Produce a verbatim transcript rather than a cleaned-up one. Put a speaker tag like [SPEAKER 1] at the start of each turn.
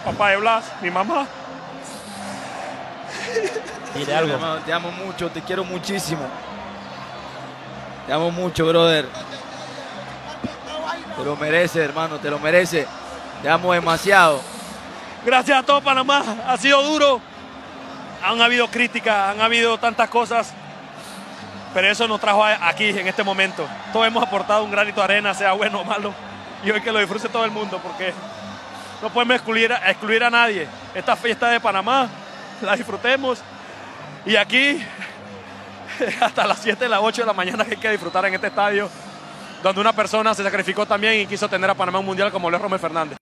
[SPEAKER 1] Papá de Blas, mi mamá.
[SPEAKER 2] Dile algo.
[SPEAKER 3] Hermano, te amo mucho, te quiero muchísimo. Te amo mucho, brother. Te lo mereces, hermano, te lo mereces. Te amo demasiado.
[SPEAKER 1] Gracias a todo Panamá, ha sido duro. Han habido críticas, han habido tantas cosas, pero eso nos trajo aquí en este momento. Todos hemos aportado un granito de arena, sea bueno o malo, y hoy que lo disfrute todo el mundo, porque no podemos excluir, excluir a nadie. Esta fiesta de Panamá, la disfrutemos, y aquí hasta las siete, las ocho de la mañana que hay que disfrutar en este estadio, donde una persona se sacrificó también y quiso tener a Panamá un mundial como lo es Rommel Fernández.